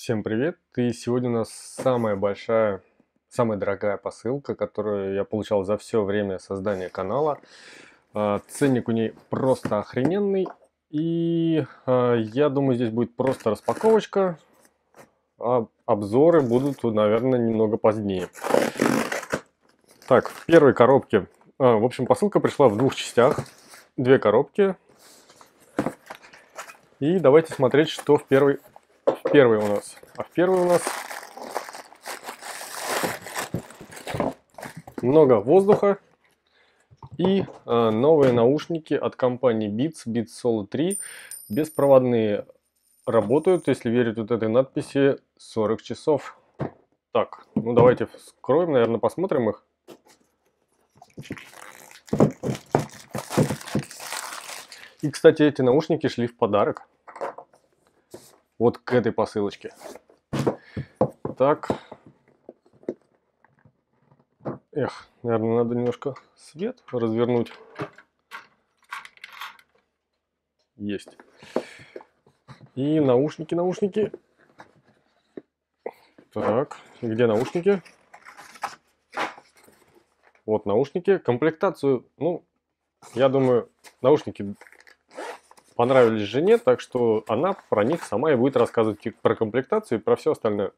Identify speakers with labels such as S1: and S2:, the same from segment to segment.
S1: Всем привет! И сегодня у нас самая большая, самая дорогая посылка, которую я получал за все время создания канала. Ценник у ней просто охрененный. И я думаю, здесь будет просто распаковочка, а обзоры будут, наверное, немного позднее. Так, в первой коробке, в общем, посылка пришла в двух частях, две коробки. И давайте смотреть, что в первой у нас. А в первой у нас много воздуха и новые наушники от компании Beats Solo 3. Беспроводные, работают, если верить вот этой надписи, 40 часов. Так, ну давайте вскроем, наверное, посмотрим их. И, кстати, эти наушники шли в подарок. Вот к этой посылочке. Так. Эх, наверное, надо немножко свет развернуть. Есть. И наушники. Так, где наушники? Вот наушники. Комплектацию, ну, я думаю, наушники понравились жене, так что она про них сама и будет рассказывать про комплектацию и про все остальное.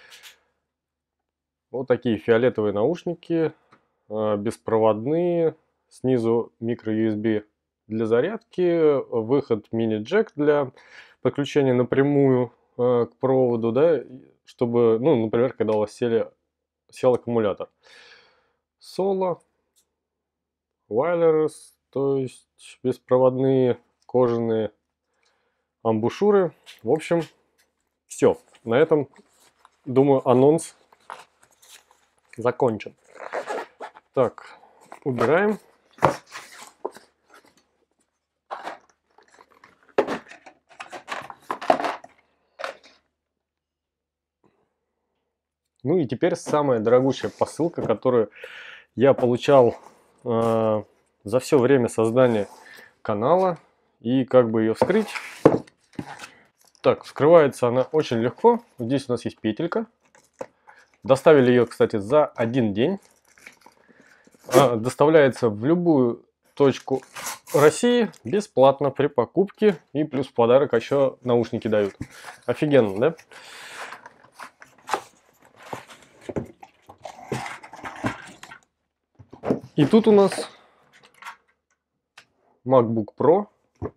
S1: Вот такие фиолетовые наушники, беспроводные, снизу micro-USB для зарядки, выход мини-джек для подключения напрямую к проводу, да, чтобы, ну, например, когда у вас сел аккумулятор. Solo, wireless, то есть беспроводные кожаные амбушюры. В общем, все. На этом, думаю, анонс закончен. Так, убираем. Ну и теперь самая дорогущая посылка, которую я получал за все время создания канала. И как бы ее вскрыть. Так, вскрывается она очень легко. Здесь у нас есть петелька. Доставили ее, кстати, за один день. Доставляется в любую точку России бесплатно при покупке. И плюс в подарок еще наушники дают. Офигенно, да? И тут у нас MacBook Pro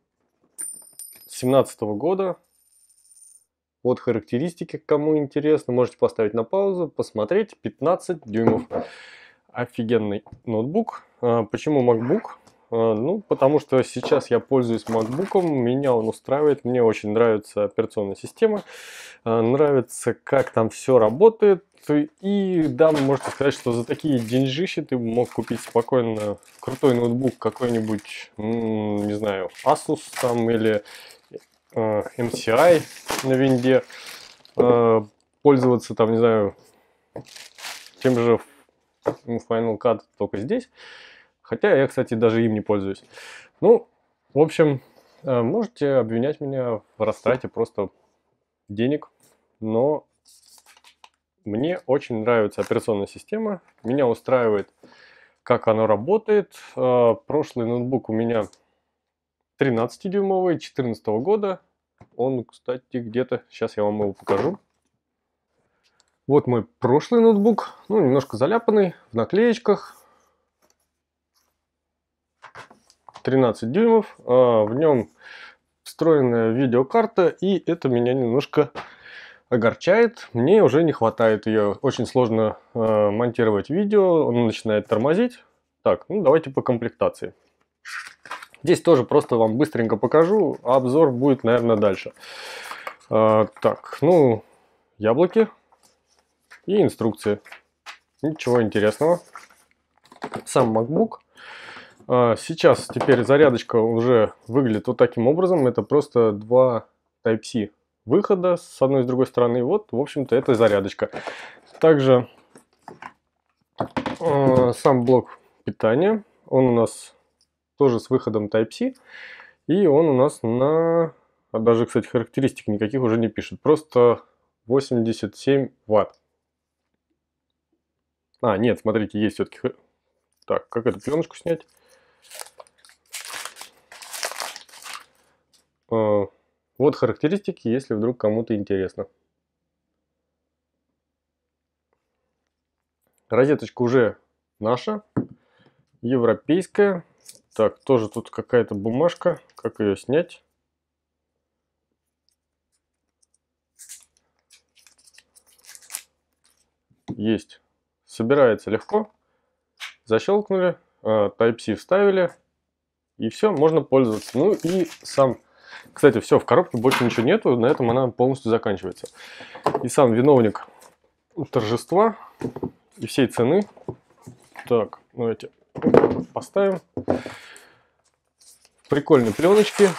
S1: 2017 года. Вот характеристики, кому интересно, можете поставить на паузу, посмотреть. 15 дюймов. Офигенный ноутбук. Почему MacBook? Ну, потому что сейчас я пользуюсь MacBook, меня он устраивает, мне очень нравится операционная система, нравится, как там все работает. И да, вы можете сказать, что за такие деньжищи ты мог купить спокойно крутой ноутбук какой-нибудь, не знаю, Asus там или MCI на винде, пользоваться там, не знаю, тем же Final Cut только здесь. Хотя я, кстати, даже им не пользуюсь. Ну, в общем, можете обвинять меня в растрате просто денег, но мне очень нравится операционная система. Меня устраивает, как она работает. Прошлый ноутбук у меня 13-дюймовый, 2014 года. Он, кстати, где-то... Сейчас я вам его покажу. Вот мой прошлый ноутбук. Ну, немножко заляпанный, в наклеечках. 13 дюймов. В нем встроенная видеокарта, и это меня немножко огорчает. Мне уже не хватает ее. Очень сложно монтировать видео, он начинает тормозить. Так, ну давайте по комплектации. Здесь тоже просто вам быстренько покажу, а обзор будет, наверное, дальше. Так, ну, яблоки и инструкции. Ничего интересного. Сам MacBook. Сейчас теперь зарядочка уже выглядит вот таким образом. Это просто два Type-C выхода с одной и с другой стороны. Вот, в общем-то, это зарядочка. Также сам блок питания. Он у нас тоже с выходом Type-C. И он у нас на... Даже, кстати, характеристик никаких уже не пишет. Просто 87 Вт. А, нет, смотрите, есть все-таки... Так, как эту пленочку снять? Вот характеристики, если вдруг кому-то интересно. Розеточка уже наша, европейская. Так, тоже тут какая-то бумажка. Как ее снять? Есть. Собирается легко. Защелкнули, Type-C вставили. И все, можно пользоваться. Ну и сам... Кстати, все, в коробке больше ничего нету. На этом она полностью заканчивается. И сам виновник торжества и всей цены. Так, давайте поставим. Прикольные пленочки.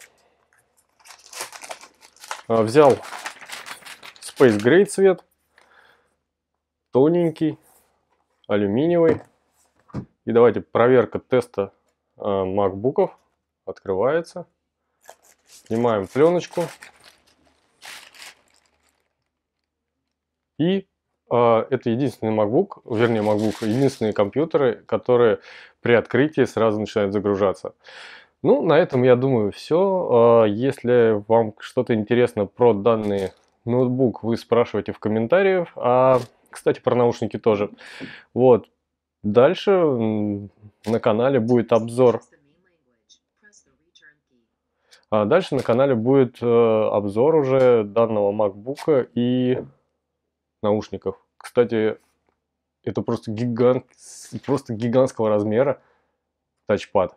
S1: Взял Space Gray цвет. Тоненький, алюминиевый. И давайте проверка теста макбуков. Открывается. Снимаем пленочку. И это единственный MacBook, вернее MacBook, единственные компьютеры, которые при открытии сразу начинают загружаться. Ну, на этом, я думаю, все. Если вам что-то интересно про данный ноутбук, вы спрашивайте в комментариях. Кстати, про наушники тоже. Вот. Дальше на канале будет обзор. Дальше на канале будет обзор уже данного MacBook и наушников. Кстати, это просто гигантского размера тачпад.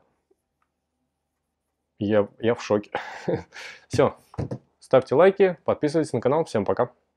S1: Я в шоке. Все, ставьте лайки, подписывайтесь на канал. Всем пока.